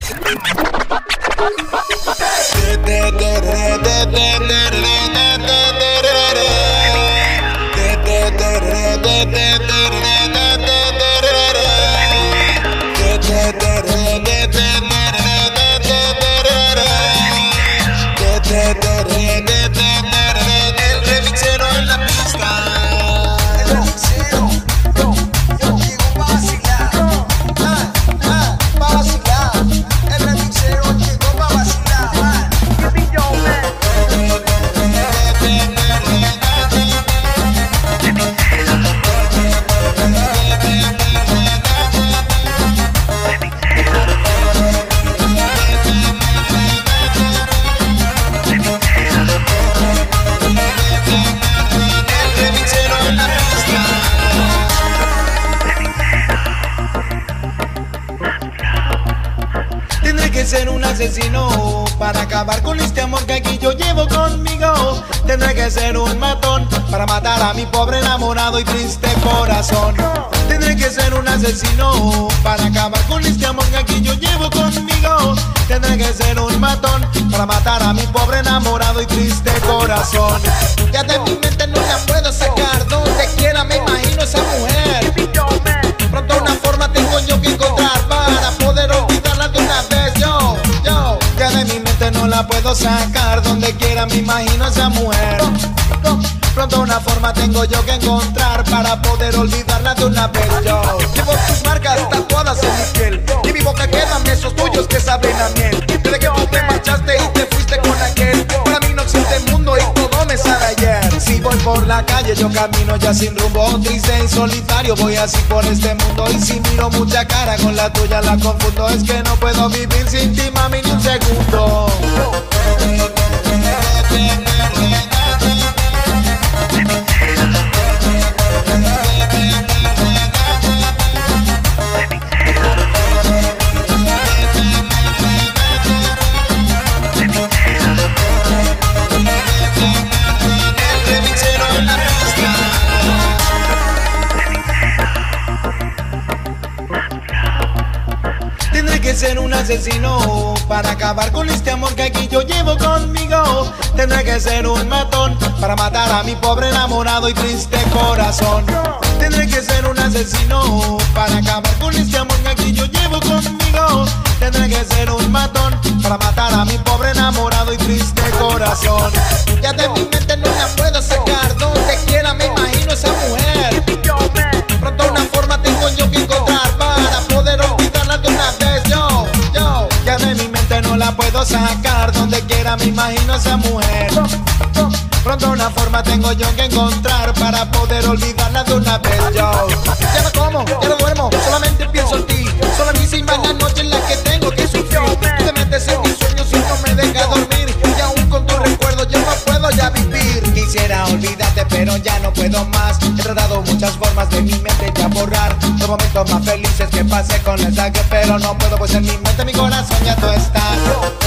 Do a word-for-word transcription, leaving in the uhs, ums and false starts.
El remixero en la pista. El remixero, yo, yo llego pa' vacilar. Ah, ah, pa' vacilar. El remixero llegó pa' vacilar. Tendré que ser un asesino para acabar con este amor que aquí yo llevo conmigo. Tendré que ser un matón para matar a mi pobre enamorado y triste corazón. Tendré que ser un asesino para acabar con este amor que aquí yo llevo conmigo. Tendré que ser un matón para matar a mi pobre enamorado y triste corazón. Ya de mi mente no la puedo sacar. Donde quiera me imagino esa mujer. Pronto una forma tengo yo que encontrar para poder olvidarla de una vez. Yo, yo. Ya de mi mente no la puedo sacar. Donde quiera me imagino esa mujer. Pronto una forma tengo yo que encontrar para poder olvidarla de una vez. Yo llevo tus marcas tatuadas en mi piel y mi boca quedan besos tuyos que saben a miel. Desde que tú te marchaste y te fuiste con aquel, para mí no existe mundo y todo me sabe ayer. si voy por la calle yo camino ya sin rumbo, triste y solitario voy así por este mundo. Y si miro mucha cara con la tuya la confundo, es que no puedo vivir sin ti, mami, ni un segundo. Tendré que ser un asesino para acabar con este amor que aquí yo llevo conmigo. Tendré que ser un matón para matar a mi pobre enamorado y triste corazón. Tendré que ser un asesino para acabar con este amor que aquí yo llevo conmigo. Tendré que ser un matón para matar a mi pobre enamorado y triste corazón. Ya de mi mente no la puedo sacar. Donde quiera me imagino esa mujer. Pronto una forma tengo yo que encontrar para poder olvidarla de una vez. Yo, yo. Ya de mi mente no la puedo sacar. Donde quiera me imagino esa mujer. Pronto una forma tengo yo que encontrar para poder olvidarla de una vez. Yo ya no como, ya no duermo, solamente pienso en ti. Solo en mí se la noche en la que tengo que sufrir. Tú te metes en mis sueños y no me dejas dormir. Y aún con tu recuerdo yo no puedo ya vivir. Quisiera olvidarte pero ya no puedo más. He tratado muchas formas de mi mente ya borrar los momentos más felices que pasé con esa que, pero no puedo, pues en mi mente, mi corazón ya tú estás.